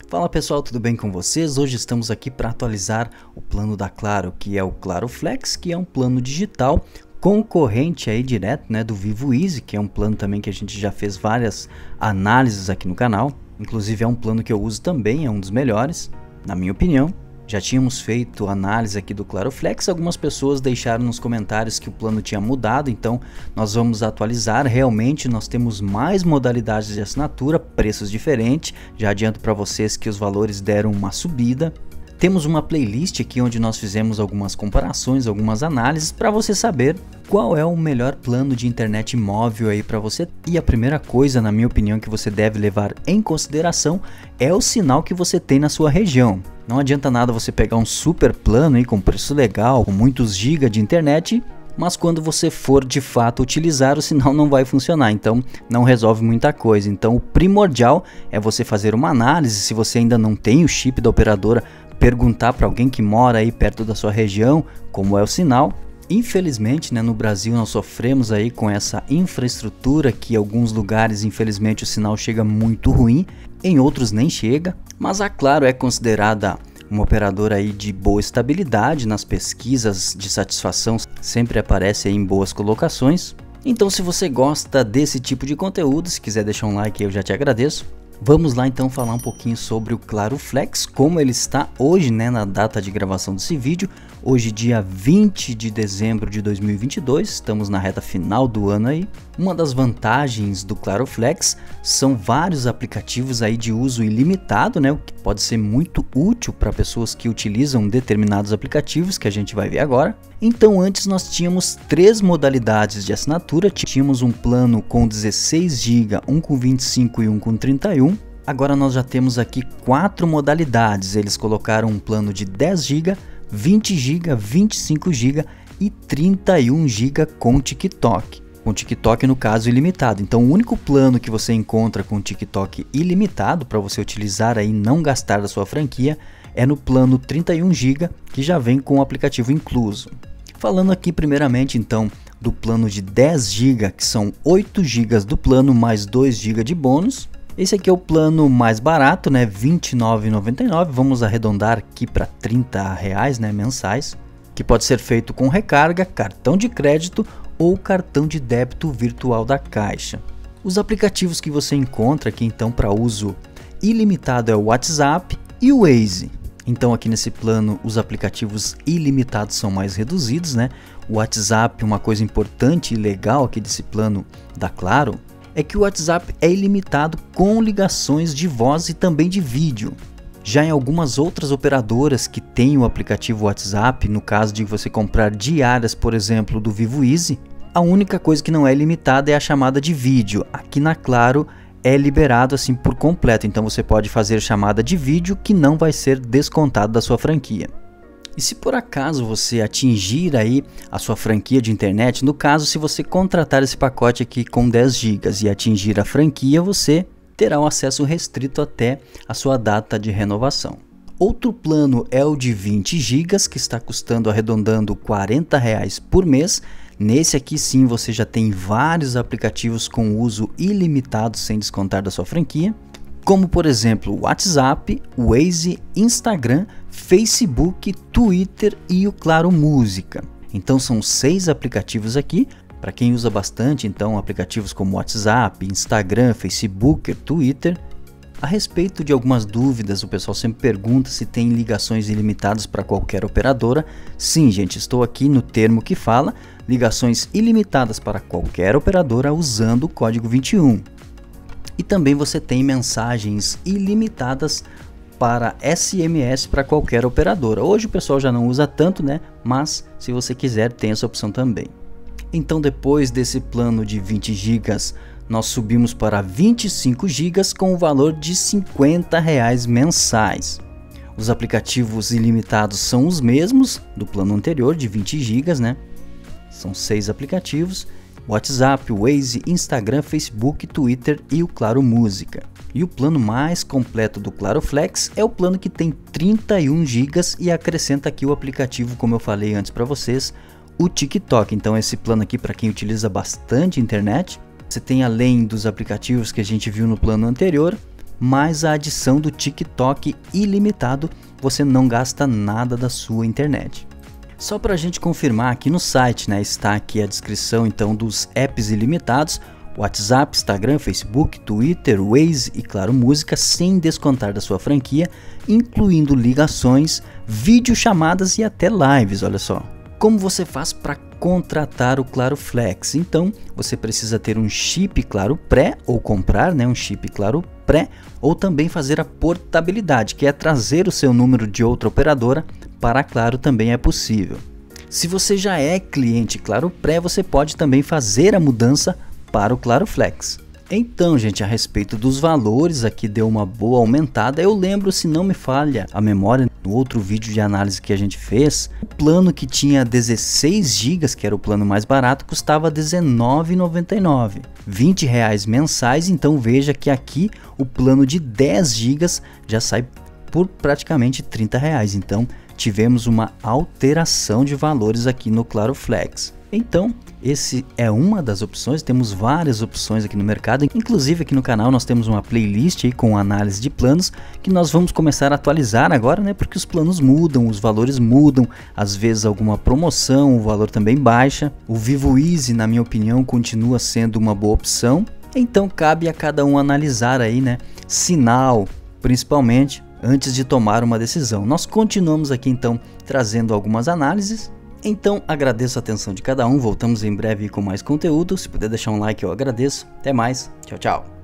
Fala pessoal, tudo bem com vocês? Hoje estamos aqui para atualizar o plano da Claro, que é o Claro Flex, que é um plano digital concorrente aí direto, né, do Vivo Easy, que é um plano também que a gente já fez várias análises aqui no canal. Inclusive é um plano que eu uso também, é um dos melhores, na minha opinião. Já tínhamos feito análise aqui do Claro Flex, algumas pessoas deixaram nos comentários que o plano tinha mudado, então nós vamos atualizar. Realmente nós temos mais modalidades de assinatura, preços diferentes, já adianto para vocês que os valores deram uma subida. Temos uma playlist aqui onde nós fizemos algumas comparações, algumas análises para você saber qual é o melhor plano de internet móvel aí para você. E a primeira coisa, na minha opinião, que você deve levar em consideração é o sinal que você tem na sua região. Não adianta nada você pegar um super plano aí com preço legal, com muitos gigas de internet, mas quando você for de fato utilizar, o sinal não vai funcionar, então não resolve muita coisa. Então o primordial é você fazer uma análise. Se você ainda não tem o chip da operadora, perguntar para alguém que mora aí perto da sua região como é o sinal. Infelizmente, né, no Brasil nós sofremos aí com essa infraestrutura que em alguns lugares infelizmente o sinal chega muito ruim, em outros nem chega, mas a Claro é considerada uma operadora aí de boa estabilidade. Nas pesquisas de satisfação sempre aparece aí em boas colocações. Então se você gosta desse tipo de conteúdo, se quiser deixar um like eu já te agradeço. Vamos lá então falar um pouquinho sobre o Claro Flex, como ele está hoje, né, na data de gravação desse vídeo. Hoje dia 20 de dezembro de 2022, estamos na reta final do ano aí. Uma das vantagens do Claro Flex são vários aplicativos aí de uso ilimitado, né, o que pode ser muito útil para pessoas que utilizam determinados aplicativos, que a gente vai ver agora. Então antes nós tínhamos três modalidades de assinatura, tínhamos um plano com 16 GB, um com 25 e um com 31. Agora nós já temos aqui quatro modalidades, eles colocaram um plano de 10 GB, 20 GB, 25 GB e 31 GB com TikTok. Com TikTok no caso ilimitado. Então o único plano que você encontra com TikTok ilimitado para você utilizar aí e não gastar da sua franquia é no plano 31 GB, que já vem com o aplicativo incluso. Falando aqui primeiramente então do plano de 10 GB, que são 8 GB do plano mais 2 GB de bônus. Esse aqui é o plano mais barato, né, R$ 29,99, vamos arredondar aqui para R$ 30, né, mensais, que pode ser feito com recarga, cartão de crédito ou cartão de débito virtual da Caixa. Os aplicativos que você encontra aqui então para uso ilimitado é o WhatsApp e o Waze. Então aqui nesse plano os aplicativos ilimitados são mais reduzidos, né? O WhatsApp, uma coisa importante e legal aqui desse plano da Claro, é que o WhatsApp é ilimitado com ligações de voz e também de vídeo. Já em algumas outras operadoras que têm o aplicativo WhatsApp, no caso de você comprar diárias, por exemplo, do Vivo Easy, a única coisa que não é limitada é a chamada de vídeo. Aqui na Claro é liberado assim por completo, então você pode fazer chamada de vídeo que não vai ser descontado da sua franquia. E se por acaso você atingir aí a sua franquia de internet, no caso se você contratar esse pacote aqui com 10 GB e atingir a franquia, você terá um acesso restrito até a sua data de renovação. Outro plano é o de 20 GB, que está custando, arredondando, R$ 40 por mês. Nesse aqui sim você já tem vários aplicativos com uso ilimitado sem descontar da sua franquia, como por exemplo o WhatsApp, o Waze, Instagram, Facebook, Twitter e o Claro Música. Então são 6 aplicativos aqui, para quem usa bastante então aplicativos como WhatsApp, Instagram, Facebook, Twitter. A respeito de algumas dúvidas, o pessoal sempre pergunta se tem ligações ilimitadas para qualquer operadora. Sim, gente, estou aqui no termo que fala ligações ilimitadas para qualquer operadora usando o código 21. E também você tem mensagens ilimitadas para SMS para qualquer operadora. Hoje o pessoal já não usa tanto, né? Mas se você quiser tem essa opção também. Então depois desse plano de 20 GB, nós subimos para 25 GB com o valor de R$ 50 mensais. Os aplicativos ilimitados são os mesmos do plano anterior de 20 GB, né? São 6 aplicativos: WhatsApp, Waze, Instagram, Facebook, Twitter e o Claro Música. E o plano mais completo do Claro Flex é o plano que tem 31 GB e acrescenta aqui o aplicativo, como eu falei antes para vocês, o TikTok. Então esse plano aqui para quem utiliza bastante internet, você tem, além dos aplicativos que a gente viu no plano anterior, mais a adição do TikTok ilimitado, você não gasta nada da sua internet. Só para a gente confirmar aqui no site, né, está aqui a descrição então dos apps ilimitados, WhatsApp, Instagram, Facebook, Twitter, Waze e claro, música, sem descontar da sua franquia, incluindo ligações, videochamadas e até lives, olha só. Como você faz para contratar o Claro Flex? Então, você precisa ter um chip Claro Pré ou comprar, né, um chip Claro Pré, ou também fazer a portabilidade, que é trazer o seu número de outra operadora para a Claro, também é possível. Se você já é cliente Claro Pré, você pode também fazer a mudança para o Claro Flex. Então, gente, a respeito dos valores, aqui deu uma boa aumentada. Eu lembro, se não me falha a memória, no outro vídeo de análise que a gente fez, o plano que tinha 16 GB, que era o plano mais barato, custava R$19,99, R$20 mensais. Então veja que aqui o plano de 10 GB já sai por praticamente R$30. Então tivemos uma alteração de valores aqui no Claro Flex. Então, esse é uma das opções, temos várias opções aqui no mercado, inclusive aqui no canal nós temos uma playlist aí com análise de planos que nós vamos começar a atualizar agora, né? Porque os planos mudam, os valores mudam, às vezes alguma promoção, o valor também baixa. O Vivo Easy, na minha opinião, continua sendo uma boa opção, então cabe a cada um analisar aí, né? Sinal, principalmente, antes de tomar uma decisão. Nós continuamos aqui então trazendo algumas análises. Então agradeço a atenção de cada um, voltamos em breve com mais conteúdo. Se puder deixar um like eu agradeço. Até mais, tchau, tchau.